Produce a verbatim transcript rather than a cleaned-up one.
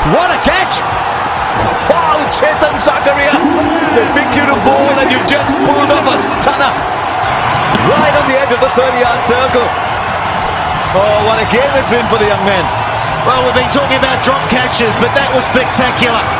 What a catch! Wow, Chetan Zakaria! They pick you to ball and you've just pulled off a stunner. Right on the edge of the thirty-yard circle. Oh, what a game it's been for the young man. Well, we've been talking about drop catches, but that was spectacular.